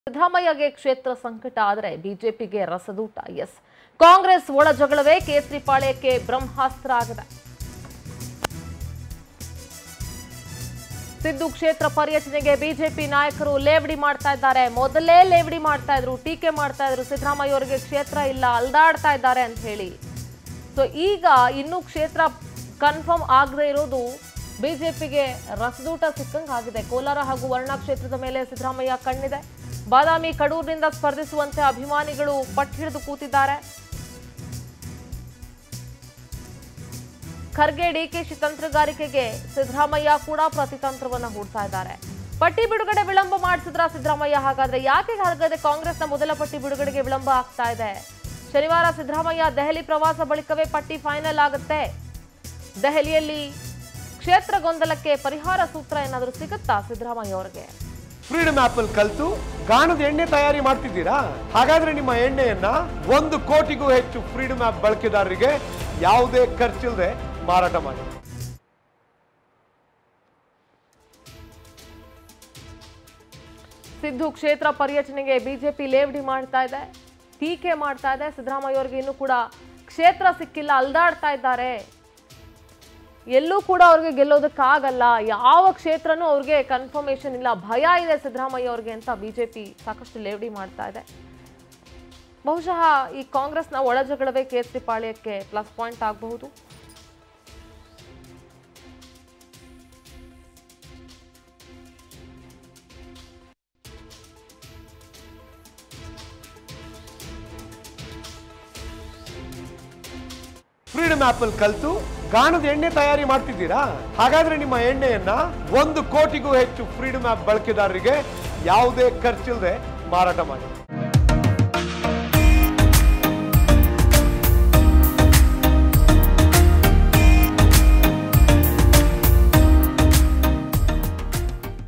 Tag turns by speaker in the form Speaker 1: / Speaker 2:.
Speaker 1: ಸಿದ್ದರಾಮಯ್ಯಗೆ ಕ್ಷೇತ್ರ ಸಂಕಟ ಆದರೆ ಬಿಜೆಪಿಗೆ ರಸದೂಟ. ಎಸ್, ಕಾಂಗ್ರೆಸ್ ಒಳ ಜಗಳವೇ ಕೇಸರಿ ಪಾಳ್ಯಕ್ಕೆ ಬ್ರಹ್ಮಾಸ್ತ್ರ ಆಗಿದೆ. ಸಿದ್ದು ಕ್ಷೇತ್ರ ಪರ್ಯಟನೆಗೆ ಬಿಜೆಪಿ ನಾಯಕರು ಲೇವಡಿ ಮಾಡ್ತಾ ಇದ್ದಾರೆ. ಮೊದಲೇ ಲೇವಡಿ ಮಾಡ್ತಾ ಇದ್ರು, ಟೀಕೆ ಮಾಡ್ತಾ ಇದ್ರು, ಸಿದ್ದರಾಮಯ್ಯ ಅವರಿಗೆ ಕ್ಷೇತ್ರ ಇಲ್ಲ, ಅಲ್ದಾಡ್ತಾ ಇದ್ದಾರೆ ಅಂತ ಹೇಳಿ. ಸೊ ಈಗ ಇನ್ನೂ ಕ್ಷೇತ್ರ ಕನ್ಫರ್ಮ್ ಆಗದೆ ಇರೋದು ಬಿಜೆಪಿಗೆ ರಸದೂಟ ಸಿಕ್ಕಂಗೆ ಆಗಿದೆ. ಕೋಲಾರ ಹಾಗೂ ವರ್ಣಾ ಕ್ಷೇತ್ರದ ಮೇಲೆ ಸಿದ್ದರಾಮಯ್ಯ ಕಣ್ಣಿದೆ. ಬಾದಾಮಿ, ಕಡೂರಿನಿಂದ ಸ್ಪರ್ಧಿಸುವಂತೆ ಅಭಿಮಾನಿಗಳು ಪಟ್ಟು ಹಿಡಿದು ಕೂತಿದ್ದಾರೆ. ಖರ್ಗೆ ಡಿಕೆಶಿ ತಂತ್ರಗಾರಿಕೆಗೆ ಸಿದ್ದರಾಮಯ್ಯ ಕೂಡ ಪ್ರತಿತಂತ್ರವನ್ನ ಹೂಡ್ತಾ ಇದ್ದಾರೆ. ಪಟ್ಟಿ ಬಿಡುಗಡೆ ವಿಳಂಬ ಮಾಡಿಸಿದ್ರ ಸಿದ್ದರಾಮಯ್ಯ? ಹಾಗಾದ್ರೆ ಯಾಕೆ ಹಾಗಾದ್ರೆ ಕಾಂಗ್ರೆಸ್ನ ಮೊದಲ ಪಟ್ಟಿ ಬಿಡುಗಡೆಗೆ ವಿಳಂಬ ಆಗ್ತಾ ಇದೆ? ಶನಿವಾರ ಸಿದ್ದರಾಮಯ್ಯ ದೆಹಲಿ ಪ್ರವಾಸ ಬಳಿಕವೇ ಪಟ್ಟಿ ಫೈನಲ್ ಆಗುತ್ತೆ. ದೆಹಲಿಯಲ್ಲಿ ಕ್ಷೇತ್ರ ಗೊಂದಲಕ್ಕೆ ಪರಿಹಾರ ಸೂತ್ರ ಏನಾದರೂ ಸಿಗುತ್ತಾ ಸಿದ್ದರಾಮಯ್ಯ ಅವರಿಗೆ?
Speaker 2: ಫ್ರೀಡಮ್ ಆಪ್ ಅಲ್ಲಿ ಕಲಿತು ಗಾಣದ ಎಣ್ಣೆ ತಯಾರಿ ಮಾಡ್ತಿದ್ದೀರಾ? ಹಾಗಾದ್ರೆ ನಿಮ್ಮ ಎಣ್ಣೆಯನ್ನ 1 ಕೋಟಿಗೂ ಹೆಚ್ಚು ಫ್ರೀಡಮ್ ಆಪ್ ಬಳಕೆದಾರರಿಗೆ ಯಾವುದೇ ಖರ್ಚಿಲ್ಲದೆ ಮಾರಾಟ ಮಾಡಿ.
Speaker 1: ಸಿದ್ದು ಕ್ಷೇತ್ರ ಪರ್ಯಟನೆಗೆ ಬಿಜೆಪಿ ಲೇವಡಿ ಮಾಡ್ತಾ ಇದೆ, ಟೀಕೆ ಮಾಡ್ತಾ ಇದೆ. ಸಿದ್ದರಾಮಯ್ಯ ಅವರಿಗೆ ಇನ್ನೂ ಕೂಡ ಕ್ಷೇತ್ರ ಸಿಕ್ಕಿಲ್ಲ, ಅಲ್ದಾಡ್ತಾ ಇದ್ದಾರೆ. ಎಲ್ಲೂ ಕೂಡ ಅವ್ರಿಗೆ ಗೆಲ್ಲೋದಕ್ಕಾಗಲ್ಲ, ಯಾವ ಕ್ಷೇತ್ರನೂ ಅವ್ರಿಗೆ ಕನ್ಫರ್ಮೇಶನ್ ಇಲ್ಲ, ಭಯ ಇದೆ ಸಿದ್ದರಾಮಯ್ಯ ಅವ್ರಿಗೆ ಅಂತ ಬಿಜೆಪಿ ಸಾಕಷ್ಟು ಲೇವಡಿ ಮಾಡ್ತಾ ಇದೆ. ಬಹುಶಃ ಈ ಕಾಂಗ್ರೆಸ್ನ ಒಳಜಗಳವೇ ಕೇಸರಿ ಪಾಳ್ಯಕ್ಕೆ ಪ್ಲಸ್ ಪಾಯಿಂಟ್ ಆಗಬಹುದು.
Speaker 2: ಫ್ರೀಡಮ್ ಆಪ್ ಅಲ್ಲಿ ಕಲಿತು ಗಾಣದ ಎಣ್ಣೆ ತಯಾರಿ ಮಾಡ್ತಿದ್ದೀರಾ? ಹಾಗಾದ್ರೆ ನಿಮ್ಮ ಎಣ್ಣೆಯನ್ನ 1 ಕೋಟಿಗೂ ಹೆಚ್ಚು ಫ್ರೀಡಮ್ ಆಪ್ ಬಳಕೆದಾರರಿಗೆ ಯಾವುದೇ ಖರ್ಚಿಲ್ಲದೆ ಮಾರಾಟ ಮಾಡಿ.